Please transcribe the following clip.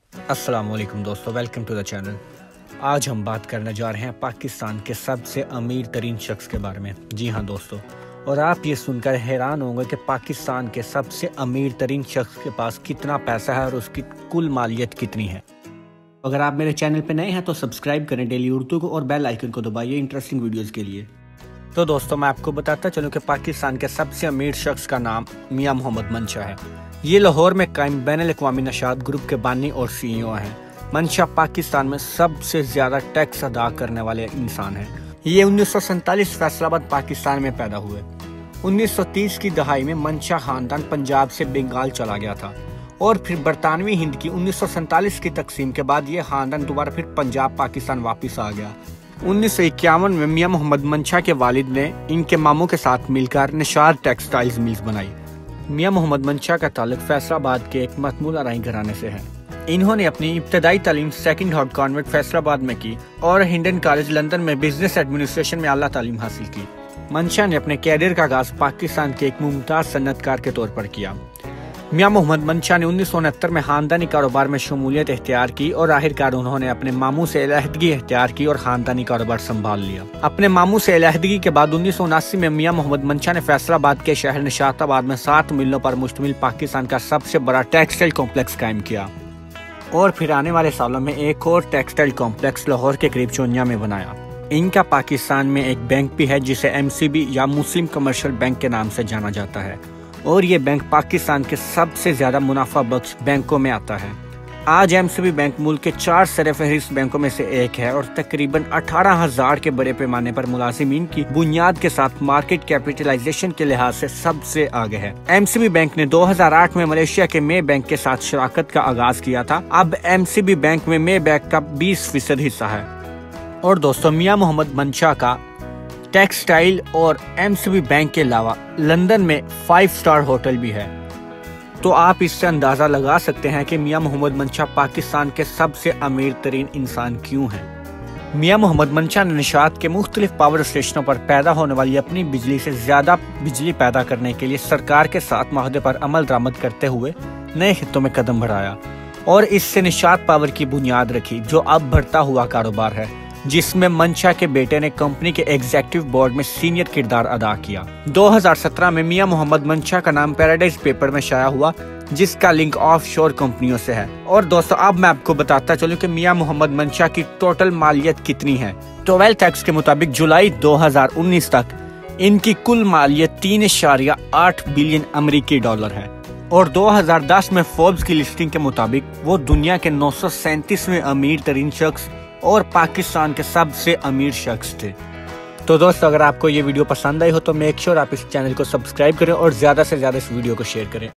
अस्सलाम वालेकुम दोस्तों, वेलकम टू द चैनल। आज हम बात करने जा रहे हैं पाकिस्तान के सबसे अमीर तरीन शख्स के बारे में। जी हाँ दोस्तों, और आप ये सुनकर हैरान होंगे कि पाकिस्तान के सबसे अमीर तरीन शख्स के पास कितना पैसा है और उसकी कुल मालियत कितनी है। अगर आप मेरे चैनल पे नए हैं तो सब्सक्राइब करें डेली उर्दू को और बेल आइकन को दबाइए इंटरेस्टिंग वीडियोज़ के लिए। तो दोस्तों, मैं आपको बताता चलूँ कि पाकिस्तान के सबसे अमीर शख्स का नाम मियां मोहम्मद मंशा है। ये लाहौर में कायम बैनुल-अक़वामी निशात ग्रुप के बानी और CEO हैं। मंशा पाकिस्तान में सबसे ज़्यादा टैक्स अदा करने वाले इंसान हैं। ये 1947 फैसलाबाद पाकिस्तान में पैदा हुए। 1930 की दहाई में मंशा खानदान पंजाब से बंगाल चला गया था और फिर बरतानवी हिंद की 1947 की तकसीम के बाद ये खानदान दोबारा फिर पंजाब पाकिस्तान वापस आ गया। 1951 में मियां मोहम्मद मंशा के वालिद ने इनके मामू के साथ मिलकर निशात टेक्सटाइल्स मिल्स बनाई। मियां मोहम्मद मंशा का ताल्लुक फैसलाबाद के एक मतमूल आराई घराने से है। इन्होंने अपनी इब्तदाई तालीम सेकंड हार्ट कॉन्वेंट फैसलाबाद में की और हिंडन कॉलेज लंदन में बिजनेस एडमिनिस्ट्रेशन में आला तालीम हासिल की। मंशा ने अपने कैरियर का आगाज पाकिस्तान के एक मुमताज सन्नतकार के तौर पर किया। मियां मोहम्मद मंशा ने 1969 में खानदानी कारोबार में शमूलियत इख्तियार की और आखिरकार उन्होंने अपने मामू से अलहदगी इख्तियार की और खानदानी कारोबार संभाल लिया। अपने मामू से अलहदगी के बाद 1979 में मियां मोहम्मद मंशा ने फैसलाबाद के शहर निशाताबाद में 7 मिलों पर मुश्तमिल पाकिस्तान का सबसे बड़ा टेक्सटाइल कॉम्प्लेक्स कायम किया और फिर आने वाले सालों में एक और टेक्सटाइल कॉम्प्लेक्स लाहौर के करीब चोनिया में बनाया। इनका पाकिस्तान में एक बैंक भी है जिसे MCB या मुस्लिम कमर्शियल बैंक के नाम से जाना जाता है और ये बैंक पाकिस्तान के सबसे ज्यादा मुनाफा बख्श बैंकों में आता है। आज MCB बैंक मुल्क के 4 सरफहरिस्त बैंकों में से एक है और तकरीबन 18,000 के बड़े पैमाने पर मुलाजिमीन की बुनियाद के साथ मार्केट कैपिटलाइजेशन के लिहाज से सबसे आगे है। MCB बैंक ने 2008 में मलेशिया के मे बैंक के साथ शराकत का आगाज किया था। अब MCB बैंक में मे बैंक का 20% हिस्सा है। और दोस्तों, मियां मोहम्मद मंशा का टेक्सटाइल और MCB बैंक के अलावा लंदन में 5 स्टार होटल भी है। तो आप इससे अंदाजा लगा सकते हैं कि मियां मोहम्मद मंशा पाकिस्तान के सबसे अमीर तरीन इंसान क्यों हैं। मियां मोहम्मद मंशा ने निशात के मुख्तलिफ पावर स्टेशनों पर पैदा होने वाली अपनी बिजली से ज्यादा बिजली पैदा करने के लिए सरकार के साथ माहदे पर अमल दरामद करते हुए नए खित्तों में कदम बढ़ाया और इससे निशात पावर की बुनियाद रखी, जो अब बढ़ता हुआ कारोबार है, जिसमें मंशा के बेटे ने कंपनी के एग्जीक्यूटिव बोर्ड में सीनियर किरदार अदा किया। 2017 में मियां मोहम्मद मंशा का नाम पैराडाइज पेपर में शाया हुआ, जिसका लिंक ऑफशोर कंपनियों से है। और दोस्तों, अब मैं आपको बताता चलूं कि मियां मोहम्मद मंशा की टोटल मालियत कितनी है। तो वेल्थ टैक्स के मुताबिक जुलाई 2019 तक इनकी कुल मालियत 3.8 बिलियन अमेरिकी डॉलर है और 2010 में फोर्ब्स की लिस्टिंग के मुताबिक वो दुनिया के 937वें अमीर तरीन शख्स और पाकिस्तान के सबसे अमीर शख्स थे। तो दोस्तों, अगर आपको ये वीडियो पसंद आई हो तो मेक श्योर आप इस चैनल को सब्सक्राइब करें और ज्यादा से ज्यादा इस वीडियो को शेयर करें।